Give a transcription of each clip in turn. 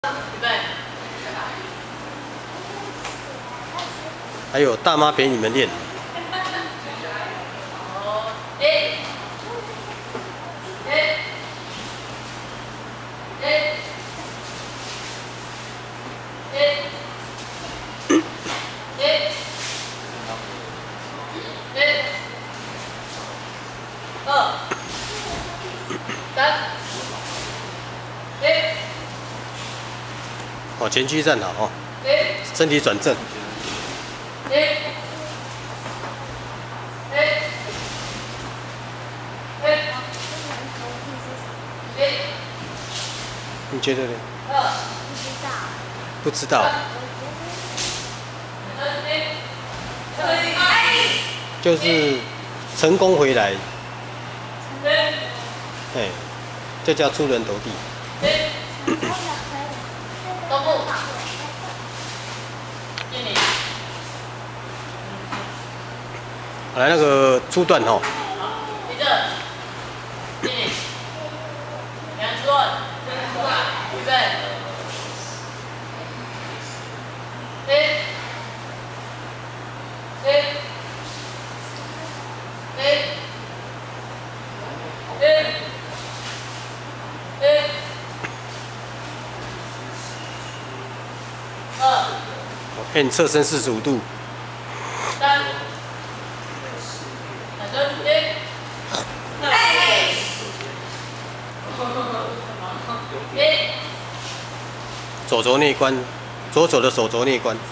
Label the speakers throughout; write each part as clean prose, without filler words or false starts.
Speaker 1: 预备。
Speaker 2: 还有大妈陪你们练。
Speaker 1: 好，一，二，三，
Speaker 2: 哦，前屈站好哦，身体转正。你觉得呢？不知道。就是成功回来，哎，这叫出人头地。
Speaker 1: 东部，经理，
Speaker 2: 来那个初段哦，
Speaker 1: 立正，经理，两出段，预备，
Speaker 2: 哎，你侧身45度。
Speaker 1: 三，转身，
Speaker 2: 手肘内关，左手的手肘内关。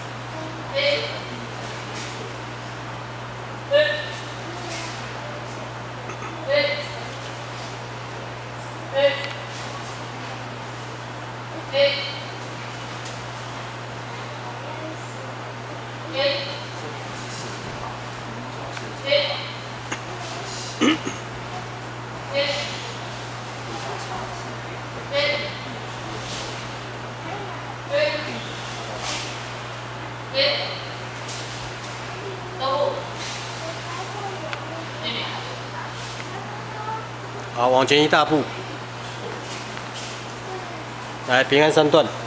Speaker 2: 好，往前一大步。来，平安3段。